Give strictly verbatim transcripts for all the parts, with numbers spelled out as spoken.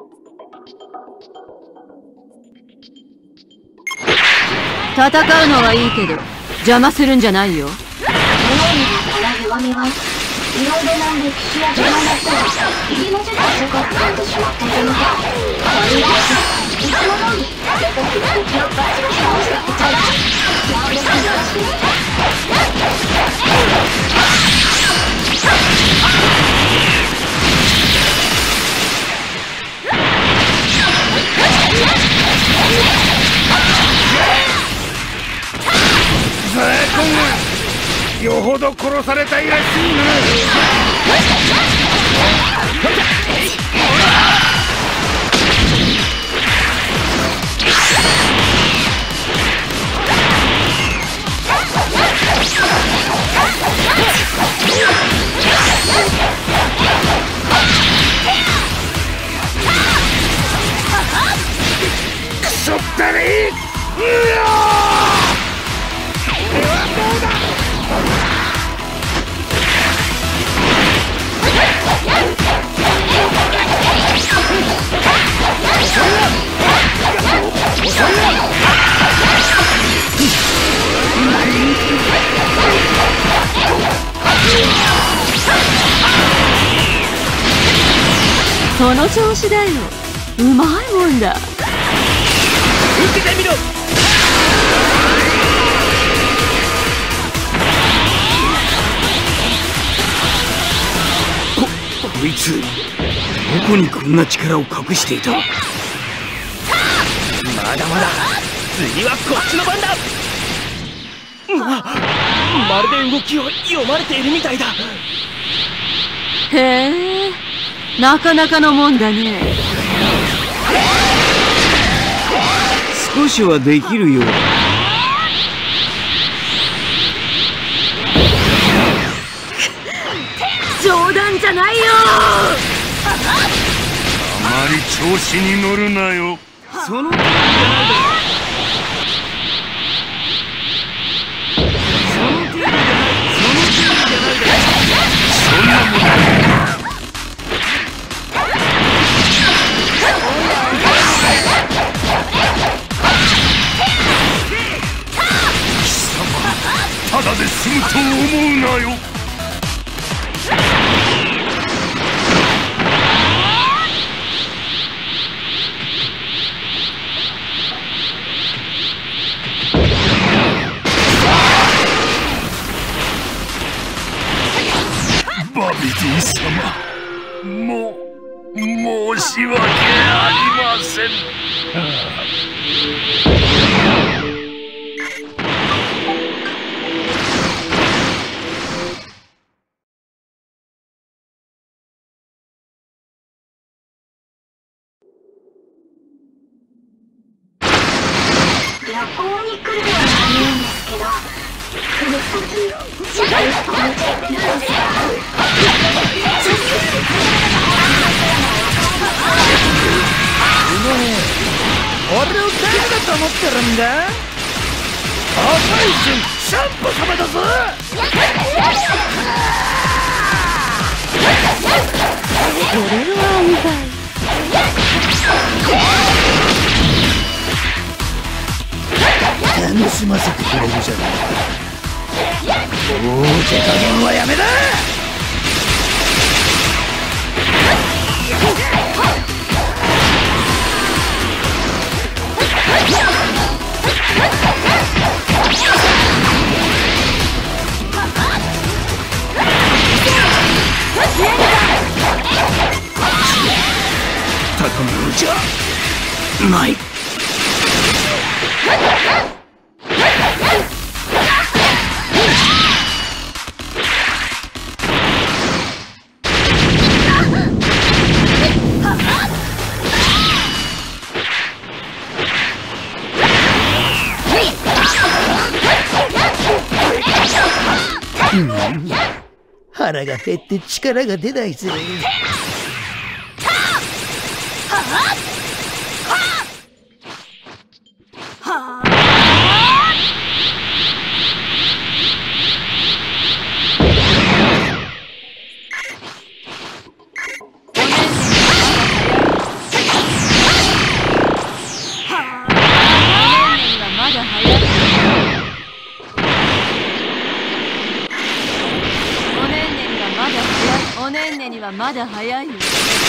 戦うのはいいけど邪魔するんじゃないよ。 弱みはいろいろな歴史や時代の人が入り間違ってかってしまっているので、とりあえずいつも通り僕が敵をバチバチ倒していっちゃいます。協力よろしくね。 ザーコンがよほど殺されたいらしいな。クソったれ。うわその調子だよ。うまいもんだ。 受けてみろ。こ、こいつどこにこんな力を隠していた。まだまだ次はこっちの番だ。ま、まるで動きを読まれているみたいだ。 へえ、なかなかのもんだね。 少しはできるようだ。 冗談じゃないよ。 あまり調子に乗るなよ。その程度じゃないだろ。その程度じゃない。その程度じゃないだろ。そんなもの貴様、ただで済むと思うなよ。バビディ様、もう申し訳ありません。 旅行に来るのはいいんですけど、来る先シャレを置いちゃってるんですよ。 俺を誰だと思ってるんだ。赤い瞬シャンプ様だぞ。 これは意外。 楽しませてくれるじゃない。おお、手加減はやめだ。高めのじゃない。うん、腹が減って力が出ないぜ。 天音にはまだ早いよ。 まだ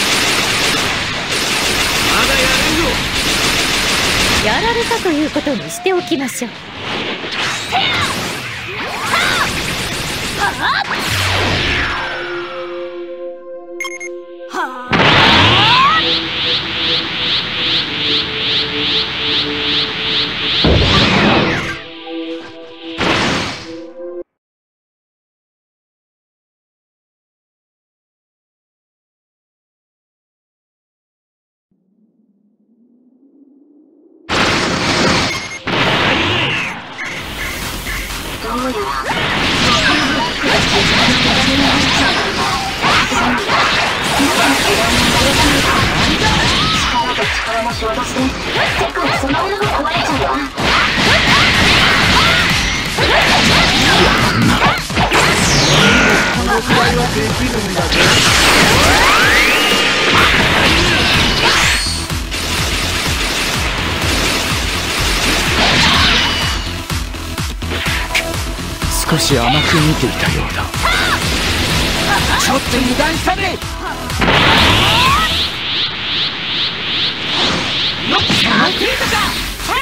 やれるよ。 やられたということにしておきましょう。 力の衝突で世界そのものが壊れちゃうわ。 このくらいはできるんだぜ。少し甘く見ていたようだ。ちょっと油断したね。よっしゃー、切れたか。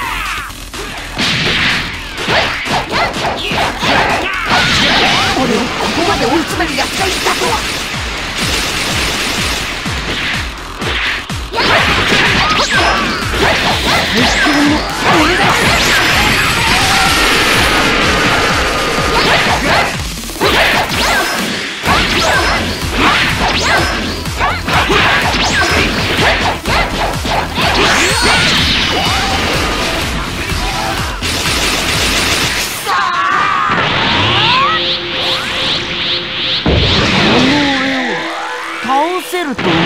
俺をここまで追い詰める奴がいたとは。俺だ。倒せると思うの？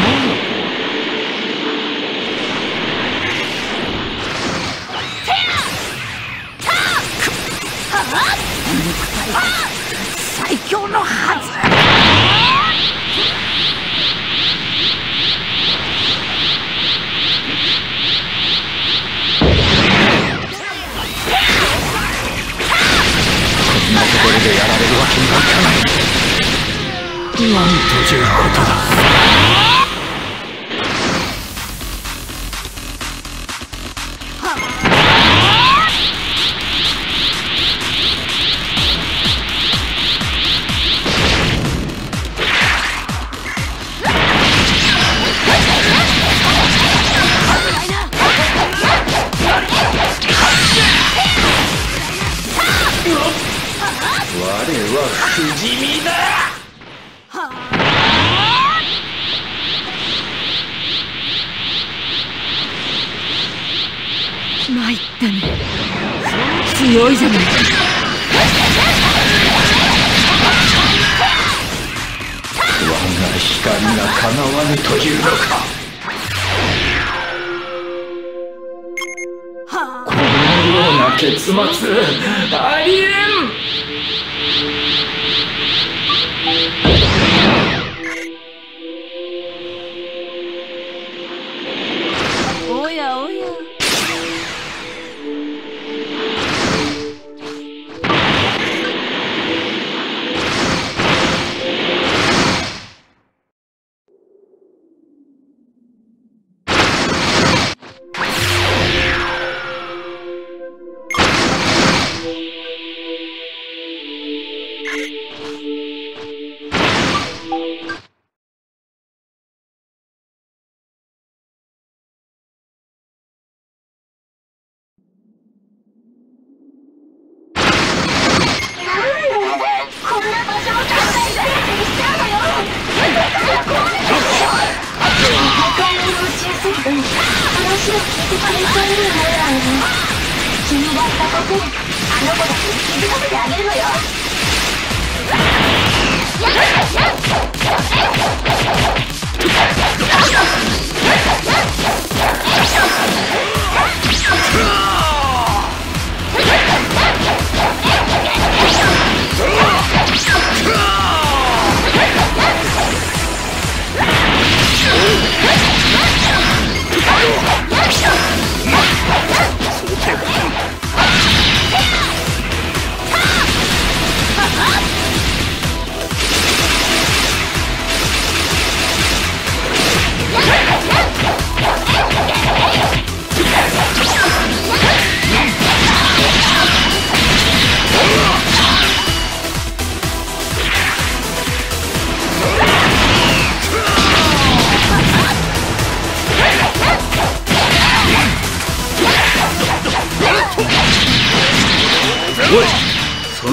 最強のはず。こんなところでやられるわけにはいかない。なんということだ。我は不死身だ。 参ったね。強いじゃないか。 我が光がかなわぬというのか。このような結末ありえん。 おやおや。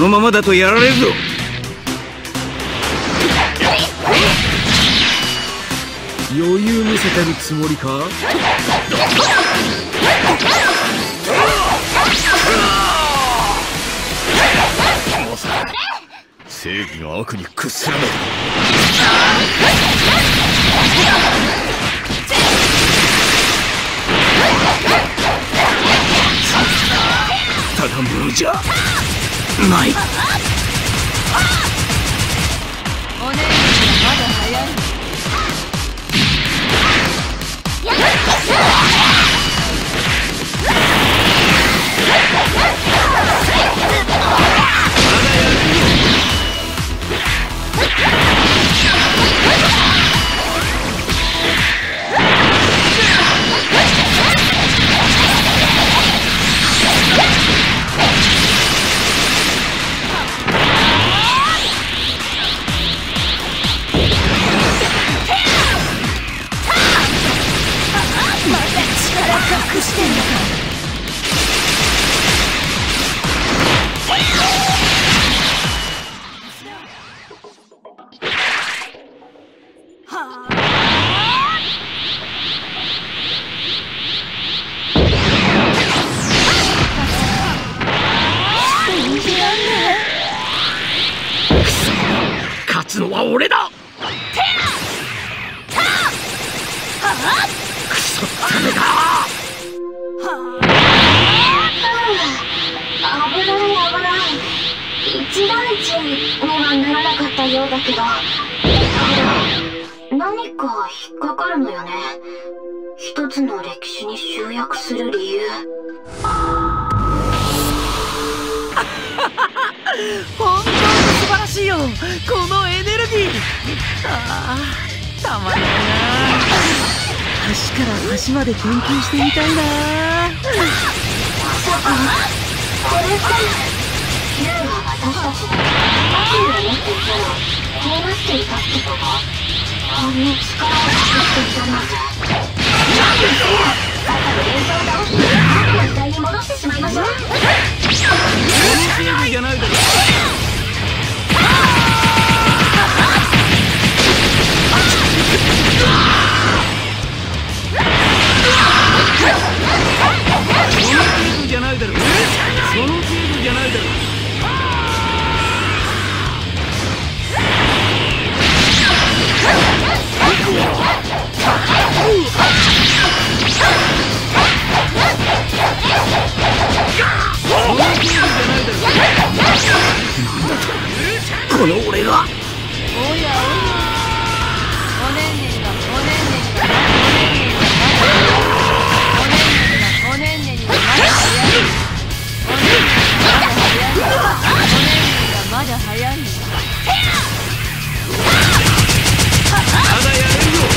のままだとやられるぞ。余裕見せてるつもりか。正義が悪に屈すらない。ただ無じゃない。 お姉さんまだ早い。 勝つのは俺だ。クソったれだ。 危ない危ない。一大事にはならなかったようだけど、ただ何か引っかかるのよね。一つの歴史に集約する理由。 本当に素晴らしいよ、このエネルギー。ああ、たまらないな。端から端まで研究してみたいな。 そうか、これってユウが私たちに悪意を持っていたらこうなっていたってこと。こんな力を隠していたなんて。なんでせや、かかる連想を倒して悪の時代に戻してしまいましょう。 じゃないだろ。じゃないだろ。その程度じゃないだろ。この俺が。おやおや。 おねんねんがおねんねんがおねんねんがおねんねんがまだ早い。おねんねんがまだ早い。 まだやれるよ。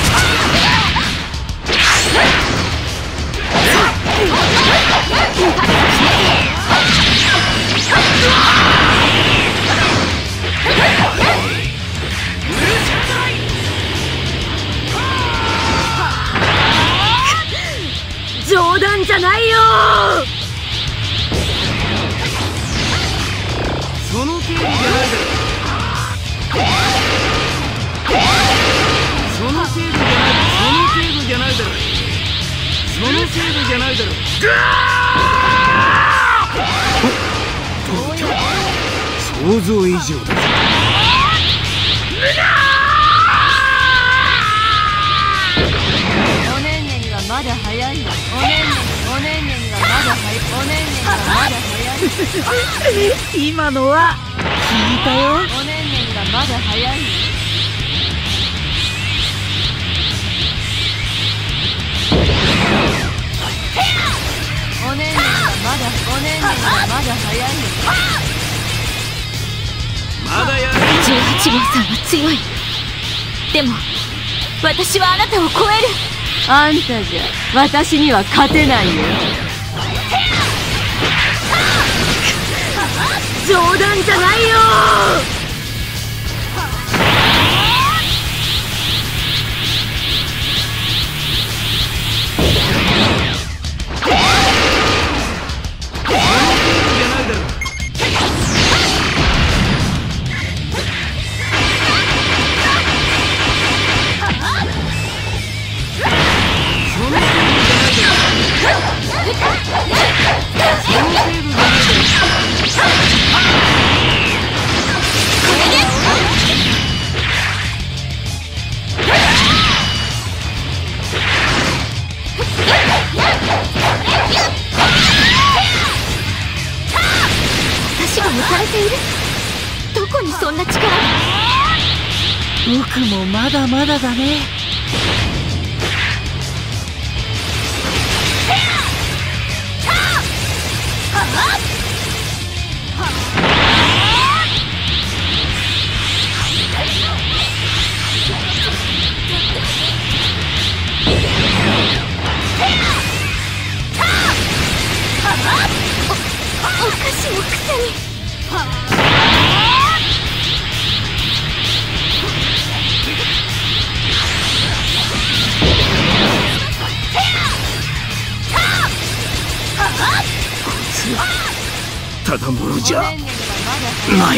冗談じゃないよ。 その程度じゃないだろ。その程度じゃない。その程度じゃないだろ。その程度じゃないだろ。想像以上だ。 おねんねんがまだ早い。おねんねんおねんねんがまだ早い。おねんねんがまだ早い。 今のは聞いたよ。 おねんねんがまだ早い。おねんねんがまだおねんねんがまだ早い。 まだやる。 じゅうはち号さんは強い。でも私はあなたを超える。 あんたじゃ私には勝てないよ。冗談じゃないよ。 その程度じゃないだろ。 えている。どこにそんな力が。 僕もまだまだだね。 お菓子のくせに。 ただものじゃおねんねにはまだない。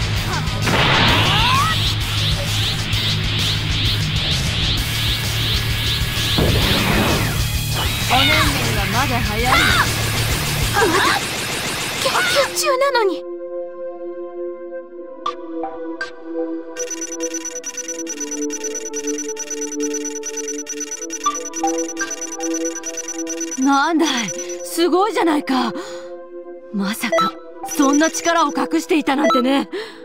おねんねにはまだ早い。 研究中なのに。 なんだい、すごいじゃないか。まさかそんな力を隠していたなんてね。